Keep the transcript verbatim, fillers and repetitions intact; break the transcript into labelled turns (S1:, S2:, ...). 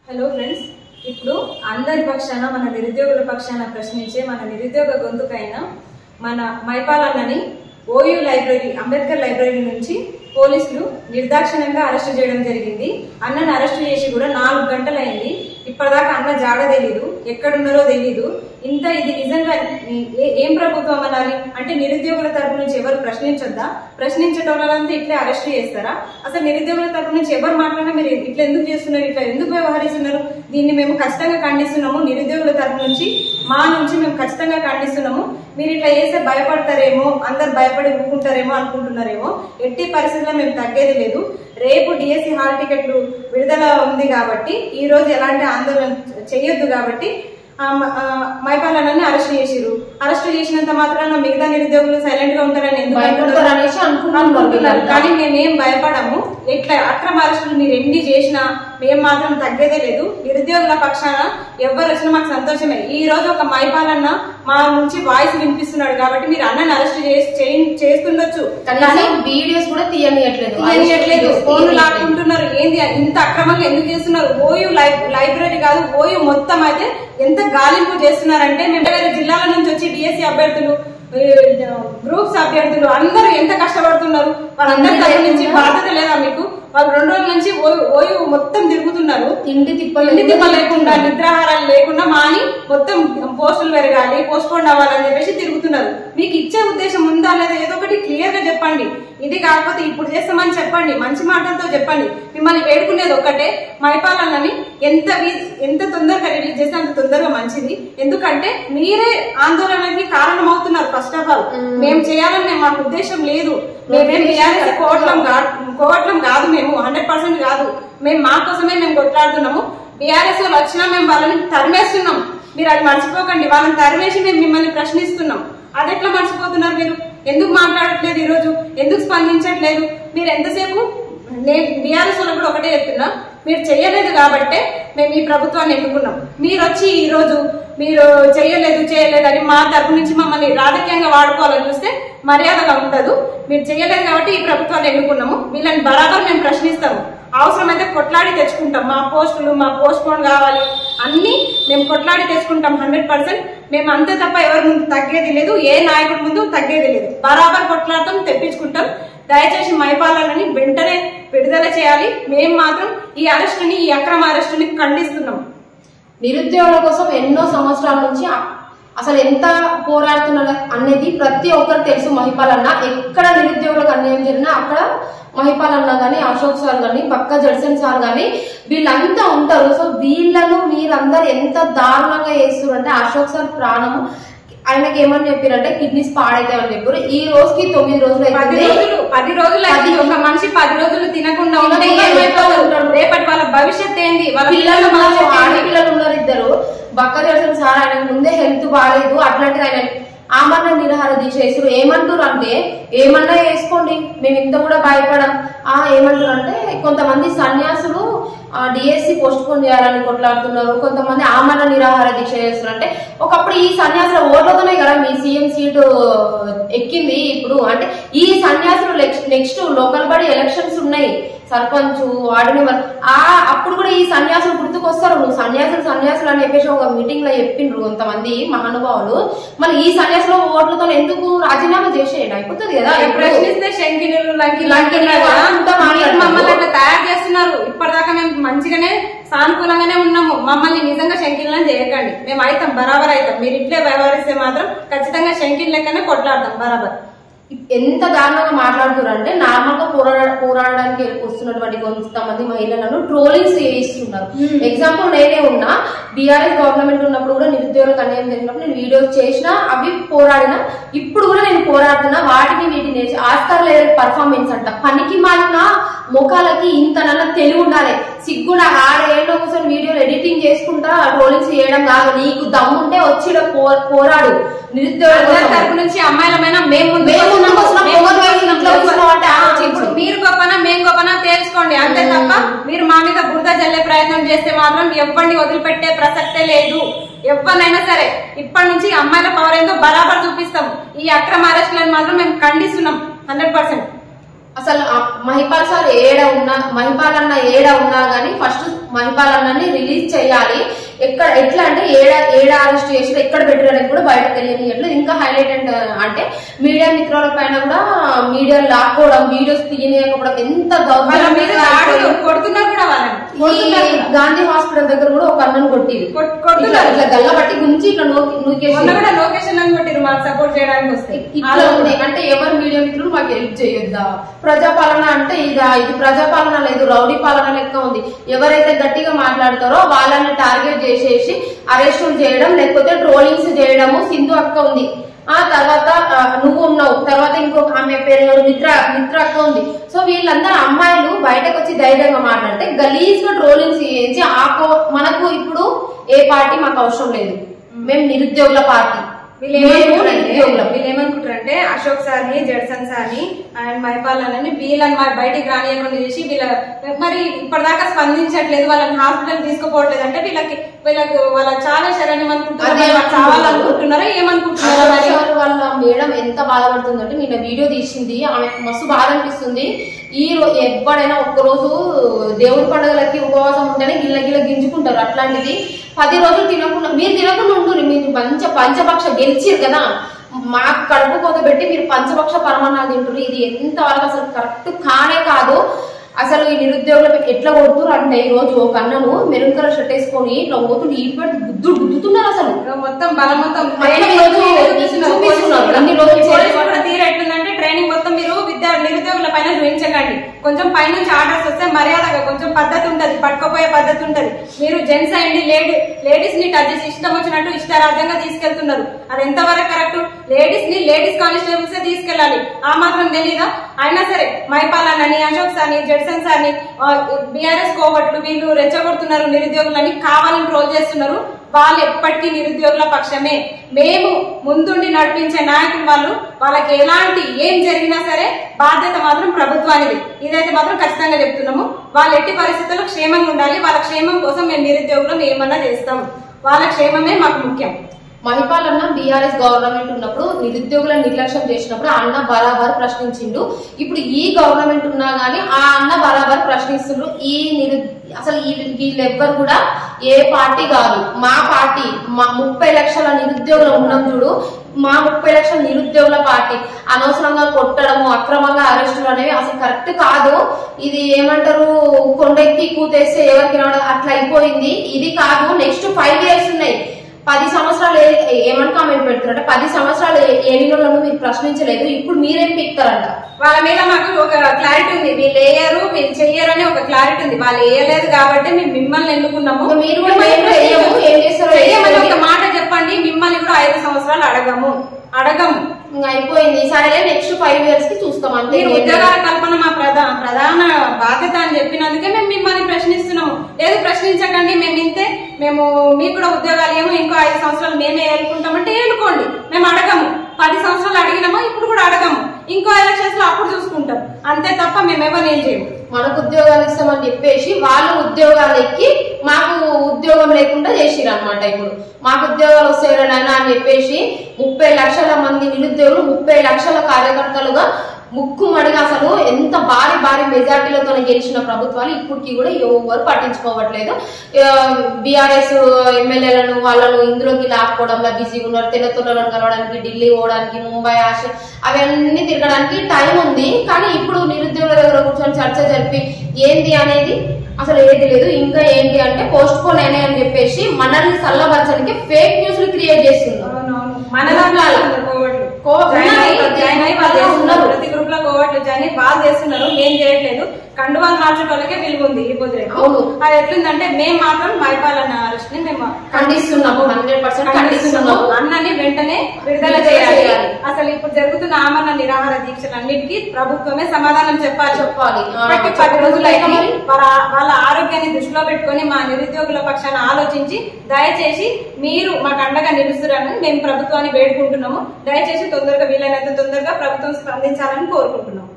S1: Hello friends, ఇప్పుడు అందరి పక్షాన మన నిరుద్యోగుల పక్షాన ప్రశ్నించే మన నిరుద్యోగ గొంతుకైన మన మైపాలన్నని ఓయూ లైబ్రరీ అంబేద్కర్ లైబ్రరీ నుంచి పోలీసులు నిర్దాక్షిణ్యంగా అరెస్టు చేయడం జరిగింది. అన్నను అరెస్టు చేసి కూడా నాలుగు గంటలైంది. ఇప్పటిదాకా అన్న జాడ తెలీదు, ఎక్కడున్నారో తెలీదు. ఇంత ఇది నిజంగా ఏం ప్రభుత్వం అనాలి అంటే నిరుద్యోగుల తరపు నుంచి ఎవరు ప్రశ్నించొద్దా? ప్రశ్నించేటోళ్ళంతా ఇట్లా అరెస్ట్ చేస్తారా? అసలు నిరుద్యోగుల తరపు నుంచి ఎవరు మాట్లాడినా మీరు ఇట్లా ఎందుకు చేస్తున్నారు, ఇట్లా ఎందుకు వ్యవహరిస్తున్నారు? దీన్ని మేము ఖచ్చితంగా ఖండిస్తున్నాము. నిరుద్యోగుల తరపు నుంచి మా నుంచి మేము ఖచ్చితంగా ఖండిస్తున్నాము. మీరు ఇట్లా చేస్తే భయపడతారేమో, అందరు భయపడి ఊరుకుంటారేమో అనుకుంటున్నారేమో. ఎట్టి పరిస్థితుల్లో మేము తగ్గేది లేదు. రేపు డిఎస్సి హాల్ టికెట్లు విడుదల ఉంది కాబట్టి ఈ రోజు ఎలాంటి ఆందోళన చెయ్యొద్దు కాబట్టి మైపాలన్నని అరెస్ట్ చేసిరు. అరెస్ట్ చేసినంత మాత్రాన మిగతా నిరుద్యోగులు సైలెంట్ గా ఉంటారని ఎందుకు అనుకుంటున్నారు? కానీ మేమేం భయపడము. ఇట్లా అక్రమ అరెస్టులు మీరు ఎన్ని చేసినా మేము మాత్రం తగ్గేదే లేదు. నిరుద్యోగుల పక్షాన ఎవరు వచ్చినా మాకు సంతోషమే. ఈ రోజు ఒక మైపాలన్న మా నుంచి వాయిస్ వినిపిస్తున్నాడు కాబట్టి మీరు అన్నని అరెస్ట్ చేస్తుండొచ్చు,
S2: వీడియోస్ కూడా తీయనియట్లేదు
S1: తీయనియట్లేదు ఫోన్లు లాక్కుంటున్నారు. ఏంది ఇంత అక్రమంగా ఎందుకు చేస్తున్నారు? ఓయూ లైబ్రరీ కాదు, ఓయూ మొత్తం అయితే ఎంత గాలింపు చేస్తున్నారంటే మేము వేరే జిల్లాల నుంచి వచ్చి డిఎస్సి అభ్యర్థులు, గ్రూప్స్ అభ్యర్థులు అందరూ ఎంత కష్టపడుతున్నారు. వాళ్ళందరి తరఫు నుంచి బాధ్యత లేదా మీకు? వాళ్ళు రెండు రోజుల నుంచి ఓయూ మొత్తం తిరుగుతున్నారు.
S2: ఇంటి తిప్పలు
S1: ఇంటి తిప్ప లేకుండా, నిద్రాహారాలు లేకుండా మాని మొత్తం పోస్టులు పెరగాలి, పోస్ట్ పోన్ అవ్వాలని చెప్పేసి తిరుగుతున్నారు. మీకు ఇచ్చే ఉద్దేశం ఉందా లేదా ఏదో ఒకటి క్లియర్ గా చెప్పండి. ఇది కాకపోతే ఇప్పుడు చేస్తామని చెప్పండి, మంచి మాటలతో చెప్పండి. మిమ్మల్ని వేడుకునేది ఒక్కటే, మైపాలన్నని ఎంత ఎంత తొందరగా రిలీజ్ చేస్తే అంత తొందరగా మంచిది. ఎందుకంటే మీరే ఆందోళనకి కారణం అవుతున్నారు. ఫస్ట్ ఆఫ్ ఆల్ మేము చేయాలని మాకు ఉద్దేశం లేదు. మేమేం బీఆర్ఎస్ కోవట్లం కోవట్లం కాదు, మేము హండ్రెడ్ పర్సెంట్ కాదు. మేము మా కోసమే మేము కొట్లాడుతున్నాము. బీఆర్ఎస్ వాళ్ళు వచ్చినా మేము వాళ్ళని తరిమేస్తున్నాం. మీరు అది మర్చిపోకండి. వాళ్ళని తరిమేసి మేము మిమ్మల్ని ప్రశ్నిస్తున్నాం. అది ఎట్లా మర్చిపోతున్నారు మీరు? ఎందుకు మాట్లాడట్లేదు? ఈ రోజు ఎందుకు స్పందించట్లేదు? మీరు ఎంతసేపు నేను బీఆర్ఎస్ వాళ్ళకు కూడా ఒకటే చెప్తున్నా, మీరు చెయ్యలేదు కాబట్టే మేము ఈ ప్రభుత్వాన్ని ఎన్నుకున్నాం. మీరు వచ్చి ఈ రోజు మీరు చెయ్యలేదు చేయలేదు అని మా తరపు నుంచి మమ్మల్ని రాజకీయంగా వాడుకోవాలని చూస్తే మర్యాదగా ఉండదు. మీరు చెయ్యలేదు కాబట్టి ఈ ప్రభుత్వాన్ని ఎన్నుకున్నాము. వీళ్ళని బరాబర్ మేము ప్రశ్నిస్తాము. అవసరమైతే కొట్లాడి తెచ్చుకుంటాం. మా పోస్టులు మా పోస్ట్ పోన్ కావాలి అన్ని మేము కొట్లాడి తెచ్చుకుంటాం హండ్రెడ్ పర్సెంట్. మేము అంతే తప్ప ఎవరి ముందు తగ్గేది లేదు, ఏ నాయకుడి ముందు తగ్గేది లేదు. బరాబర్ కొట్లాడతాం, తెప్పించుకుంటాం. దయచేసి మైపాలన్నని వెంటనే విడుదల చేయాలి. మేము మాత్రం ఈ అరెస్టుని, ఈ అక్రమ అరెస్టుని ఖండిస్తున్నాం.
S2: నిరుద్యోగుల కోసం ఎన్నో సంవత్సరాల నుంచి అసలు ఎంత పోరాడుతున్నారు అనేది ప్రతి ఒక్కరికి తెలుసు. మహిపాలన్న ఎక్కడ నిరుద్యోగులకు అన్యాయం జరిగినా అక్కడ మహిపాలన్న గాని, అశోక్ సార్ గాని, పక్క జడ్సన్ సార్ గాని వీళ్ళంతా ఉంటారు. సో వీళ్ళను మీరందరూ ఎంత దారుణంగా చేస్తున్నారు అంటే, అశోక్ సార్ ప్రాణము ఆయనకి ఏమని చెప్పారంటే కిడ్నీస్ పాడైతాయని చెప్పారు. ఈ రోజుకి తొమ్మిది రోజులు
S1: పది రోజులు పది రోజులు ఒక మనిషి పది రోజులు తినకుండా ఉంటే రేపటి వాళ్ళ భవిష్యత్ ఏంది? వాళ్ళ పిల్లలు
S2: ఆడపిల్లలు ఉన్నారు ఇద్దరు. బక్క జడ్సన్ సార్ ఆయన ముందే హెల్త్ బాగాలేదు, అట్లాంటిది ఆయన ఆమరణ నిరాహార దీక్ష చేస్తారు. ఏమంటారు అంటే ఏమన్నా వేసుకోండి, మేము ఇంత కూడా భయపడం. ఆ ఏమంటారు అంటే కొంతమంది సన్యాసులు డిఎస్సి పోస్ట్ పోన్ చేయాలని కొట్లాడుతున్నారు, కొంతమంది ఆమరణ నిరాహార దీక్ష చేస్తున్నారు. అంటే ఒకప్పుడు ఈ సన్యాసుల ఓట్లతోనే కదా మీ సీఎం సీటు ఎక్కింది. ఇప్పుడు అంటే ఈ సన్యాసులు నెక్స్ట్ లోకల్ బాడీ ఎలక్షన్స్ ఉన్నాయి, సర్పంచ్ వార్డు మెంబర్. ఆ అప్పుడు కూడా ఈ సన్యాసులు గుర్తుకొస్తారు. నువ్వు సన్యాసులు సన్యాసులు అని చెప్పేసి ఒక మీటింగ్ లో చెప్పిండ్రు కొంతమంది మహానుభావులు. మరి ఈ సన్యాసుల ఓట్లతో ఎందుకు రాజీనామా చేసేయండి, అయిపోతుంది కదా.
S1: ప్రశ్నిస్తే శంకినులు లంకి మమ్మల్ని అట్లా తయారు చేస్తున్నారు. ఇప్పటిదాకా మేము మంచిగానే సానుకూలంగానే ఉన్నాము. మమ్మల్ని నిజంగా శంకిన్లను చేయకండి. మేము అవుతాం, బరాబర్ అవుతాం. మీరు ఇట్లే వ్యవహరిస్తే మాత్రం ఖచ్చితంగా శంకిన్ లెక్కనే కొట్లాడతాం బరాబర్.
S2: ఎంత దారుణంగా మాట్లాడుతున్నారు అంటే నార్మల్ గా పోరాడ పోరాడడానికి వస్తున్నటువంటి కొంతమంది మహిళలను ట్రోలింగ్స్ చేయిస్తున్నారు. ఎగ్జాంపుల్ నేనే ఉన్నా, బీఆర్ఎస్ గవర్నమెంట్ ఉన్నప్పుడు కూడా నిరుద్యోగులకు అన్యాయం జరిగినప్పుడు నేను వీడియోస్ చేసినా, అవి పోరాడినా. ఇప్పుడు కూడా నేను పోరాడుతున్నా. వాటిని వీటిని నేర్చి ఆస్కార్ లెవెల్ పర్ఫార్మెన్స్ అంట. పనికి మాలిన ముఖాలకి ఇంతనన్నా తెలివి ఉండాలి, సిగ్గుండా. ఆడేళ్ళలో కూర్చొని వీడియోలు ఎడిటింగ్ చేసుకుంటా ట్రోలింగ్స్ చేయడం కాదు. నీకు దమ్ముంటే వచ్చి పోరాడు. నిరుద్యోగుల
S1: తరపు నుంచి అమ్మాయిలమైనా మేము ఇప్పుడు మీరు గొప్పనా మేము గొప్పనా తేల్చుకోండి, అంతే తప్ప మీరు మా మీద బురద జల్లే ప్రయత్నం చేస్తే మాత్రం ఎవరిని వదిలిపెట్టే ప్రసక్తే లేదు. ఎవరినైనా సరే ఇప్పటి నుంచి అమ్మాయిల పవర్ ఏందో బరాబర్ చూపిస్తాం. ఈ అక్రమ అరెస్టులను మాత్రం మేము ఖండిస్తున్నాం హండ్రెడ్ పర్సెంట్.
S2: అసలు మహిపాల్ సార్ ఏడ ఉన్నా మహిపాల్ అన్న ఏడ ఉన్నా గానీ ఫస్ట్ మహిపాల్ అన్నని రిలీజ్ చేయాలి. ఎక్కడ ఎట్లా అంటే ఏడ ఏడ అరెస్ట్ చేసి ఎక్కడ పెట్టడానికి కూడా బయట తెలియనియట్లేదు. ఇంకా హైలైట్ అంటే మీడియా మిత్రుల పైన కూడా మీడియా లాక్కోవడం, వీడియోస్ తీయనియకపోవడం ఎంత
S1: కొడుతున్నారు కూడా.
S2: గాంధీ హాస్పిటల్ దగ్గర కూడా ఒక అన్నను కొట్టింది, ఇట్లా గల్ల బట్టి గుంచి ఇట్లా
S1: లొకేషన్ అని కొట్టిరు మాకు సపోర్ట్ చేయడానికి వస్తే.
S2: ఇట్లా ఉంది అంటే ఎవరు మీడియా మిత్రులు మాకు హెల్ప్ చేయొద్దా? ప్రజాపాలన అంటే ఇదా? ఇది ప్రజాపాలన లేదు, రౌడీ పాలన లెక్క ఉంది. ఎవరైతే గట్టిగా మాట్లాడతారో వాళ్ళని టార్గెట్ చేసేసి అరెస్టులు చేయడం, లేకపోతే ట్రోలింగ్స్ చేయడము. సింధు అక్క ఉంది, ఆ తర్వాత నువ్వు ఉన్నావు, తర్వాత ఇంకొక ఆమె పేరు మిత్ర మిత్ర అక్క ఉంది. సో వీళ్ళందరూ అమ్మాయిలు బయటకు వచ్చి ధైర్యంగా మాట్లాడితే గలీజ్ గా ట్రోలింగ్స్ చేయించి ఆ మనకు ఇప్పుడు ఏ పార్టీ మాకు అవసరం లేదు, మేము నిరుద్యోగుల పార్టీ.
S1: వీళ్ళు ఏమనుకుంటారంటే అశోక్ సార్ని, జడ్సన్ సార్ని అండ్ మైపాల్ అని వీళ్ళని మరి బయటికి రానియకుండా చేసి వీళ్ళ మరి ఇప్పటిదాకా స్పందించట్లేదు, వాళ్ళని హాస్పిటల్ తీసుకుపోవట్లేదు అంటే వీళ్ళకి వీళ్ళకి వాళ్ళ చాలా శరణ్యం అనుకుంటున్నారు, కావాలనుకుంటున్నారో ఏమనుకుంటున్నారు.
S2: వాళ్ళ మేడం ఎంత బాధపడుతుందంటే నిన్న వీడియో తీసింది, ఆమె మస్తు బాధ అనిపిస్తుంది. ఈ రోజు ఎప్పుడైనా ఒక్కరోజు దేవుడి పండుగలకి ఉపవాసం ఉంటేనే గిల్ల గిల్ల గింజుకుంటారు. అట్లాంటిది పది రోజులు తినకుండా మీరు తినకుండా ఉంటుంది. మీరు పంచ పంచపక్ష గెలిచిరు కదా, మాకు కడుపు కోత పెట్టి మీరు పంచపక్ష పరమాన్నాలు తింటారు. ఇది ఎంత వరకు అసలు కరెక్ట్ కానే కాదు. అసలు ఈ నిరుద్యోగుల ఎట్లా కొడుతురు అంటే ఈ రోజు ఒక అన్నను మెరూన్ కలర్ షర్ట్ వేసుకొని ఇట్లా పోతుంటే ఈ పెట్టి గుద్దు గుద్దుతున్నారు. అసలు
S1: మొత్తం బలం మొత్తం తీరు ఎట్లుందంటే ట్రైనింగ్ మొత్తం మీరు విద్యా నిరుద్యోగుల పైన చూపించకండి. కొంచెం పైనుంచి ఆర్డర్స్ వస్తే మర్యాదగా కొంచెం పద్ధతి ఉంటది, పట్టుకోపోయే పద్ధతి ఉంటది. మీరు జెంట్స్ అయ్యండి లేడీ లేడీస్ ని టచ్ చేసి ఇష్టం వచ్చినట్టు ఇష్టరాజ్యంగా తీసుకెళ్తున్నారు. అది ఎంతవరకు కరెక్ట్? లేడీస్ ని లేడీస్ కానిస్టేబుల్స్ తీసుకెళ్లాలి, ఆ మాత్రం తెలీదా? అయినా సరే మైపాల్ అని, అశోక్ సార్ని, జడ్సన్ సార్ని, బీఆర్ఎస్ కోవట్లు వీళ్ళు రెచ్చగొడుతున్నారు, నిరుద్యోగులని కావాలని ట్రోల్ చేస్తున్నారు. వాళ్ళు ఎప్పటికీ నిరుద్యోగుల పక్షమే. మేము ముందుండి నడిపించే నాయకులు వాళ్ళు, వాళ్ళకి ఎలాంటి ఏం జరిగినా సరే బాధ్యత మాత్రం ప్రభుత్వానిది. ఇదైతే మాత్రం ఖచ్చితంగా చెప్తున్నాము. వాళ్ళు ఎట్టి పరిస్థితుల్లో క్షేమంగా ఉండాలి. వాళ్ళ క్షేమం కోసం మేము నిరుద్యోగులం ఏమన్నా చేస్తాం. వాళ్ళ క్షేమమే మాకు ముఖ్యం.
S2: మహిపాల్ అన్న బీఆర్ఎస్ గవర్నమెంట్ ఉన్నప్పుడు నిరుద్యోగులను నిర్లక్ష్యం చేసినప్పుడు అన్న బరాబర్ ప్రశ్నించిండు. ఇప్పుడు ఈ గవర్నమెంట్ ఉన్నా గానీ ఆ అన్న బరాబర్ ప్రశ్నిస్తుండ్రు. ఈ నిరు అసలు వీళ్ళెవ్వరు కూడా ఏ పార్టీ కాదు, మా పార్టీ. మా ముప్పై లక్షల నిరుద్యోగులు ఉన్నాం చూడు, మా ముప్పై లక్షల నిరుద్యోగుల పార్టీ. అనవసరంగా కొట్టడము, అక్రమంగా అరెస్టులు అనేవి అసలు కరెక్ట్ కాదు. ఇది ఏమంటారు, కొండెక్కి కూతేస్తే ఎవరికి అట్లా అయిపోయింది. ఇది కాదు, నెక్స్ట్ ఫైవ్ ఇయర్స్ ఉన్నాయి. పది సంవత్సరాలు ఏమని కామెంట్ పెడుతున్నారంటే పది సంవత్సరాలు ఏలినోళ్ళను మీరు ప్రశ్నించలేదు, ఇప్పుడు మీరేం పిక్తారంట.
S1: వాళ్ళ మీద మాకు ఒక క్లారిటీ ఉంది, వీళ్ళు వేయరు వీళ్ళు చెయ్యరు అని ఒక క్లారిటీ ఉంది. వాళ్ళు వేయలేదు కాబట్టి మేము మిమ్మల్ని ఎన్నుకున్నాము.
S2: మీరు కూడా ఏం చేస్తారో
S1: ఒక మాట చెప్పండి, మిమ్మల్ని కూడా ఐదు సంవత్సరాలు అడగము అడగము
S2: అయిపోయింది. సరే నెక్స్ట్ ఫైవ్ ఇయర్స్ కి చూస్తాం అంటే.
S1: ఉద్యోగాల కల్పన మా ప్రధాన ప్రధాన బాధ్యత అని చెప్పినందుకే మేము మిమ్మల్ని ప్రశ్నిస్తున్నాము. లేదు ప్రశ్నించకండి, మేము ఇంతే, మేము మీకు కూడా ఉద్యోగాలు ఏమో ఇంకో ఐదు సంవత్సరాలు మేమే ఏలుకుంటామంటే ఏలుకోండి, మేము అడగము. పది సంవత్సరాలు అడిగినామో ఇప్పుడు కూడా అడగము, ఇంకో ఎలక్షన్స్ లో అప్పుడు చూసుకుంటాం, అంతే తప్ప మేమెవరు ఏం చేయము.
S2: మనకు ఉద్యోగాలు ఇస్తామని చెప్పేసి వాళ్ళు ఉద్యోగాలు ఎక్కి మాకు ఉద్యోగం లేకుండా చేసిరు అనమాట. ఇప్పుడు మాకు ఉద్యోగాలు వస్తాయని అని చెప్పేసి ముప్పై లక్షల మంది నిరుద్యోగులు, ముప్పై లక్షల కార్యకర్తలుగా ముక్కుమడిగా అసలు ఎంత భారీ భారీ మెజార్టీలతో గెలిచిన ప్రభుత్వాలు ఇప్పటికీ కూడా ఎవరు పట్టించుకోవట్లేదు. బీఆర్ఎస్ ఎమ్మెల్యేలను వాళ్ళను ఇందులోకి లాక్కోవడంలో బిజీగా ఉన్నారు. తెల్లతొలను కలవడానికి, ఢిల్లీ పోవడానికి, ముంబై ఆశ అవన్నీ తిరగడానికి టైం ఉంది. కానీ ఇప్పుడు నిరుద్యోగుల దగ్గర కూర్చొని చర్చ జరిపి ఏంది అనేది అసలు ఏది లేదు. ఇంకా ఏంటి అంటే పోస్ట్ పోన్ అయినాయి అని చెప్పేసి మనల్ని చల్లబరచడానికి ఫేక్ న్యూస్లు క్రియేట్ చేస్తున్నారు.
S1: మన ప్రతి గ్రూప్ లో కోవట్లు జాయిన్ బాగా చేస్తున్నారు, ఏం చేయట్లేదు. కండువాలు మార్చే వాళ్ళకే విలువ ఉంది ఈ పొద్దు. అది ఎట్లుందంటే మేము మాత్రం మైపాల్ అన్న అరెస్ట్ ని మేము
S2: ఖండిస్తున్నాము, హండ్రెడ్ పర్సెంట్ ఖండిస్తున్నాము.
S1: అన్నని వెంటనే విడుదల చేయాలి. అసలు ఇప్పుడు జరుగుతున్న ఆమరణ నిరాహార దీక్షలన్నిటికీ ప్రభుత్వమే సమాధానం చెప్పాలి చెప్పాలి పది రోజులు అయితే వాళ్ళ ఆరోగ్యాన్ని దృష్టిలో పెట్టుకుని మా నిరుద్యోగుల పక్షాన ఆలోచించి దయచేసి మీరు మాకు అండగా నిలుస్తారని మేము ప్రభుత్వాన్ని వేడుకుంటున్నాము. దయచేసి తొందరగా వీలైనంత తొందరగా ప్రభుత్వం స్పందించాలని కోరుకుంటున్నాము.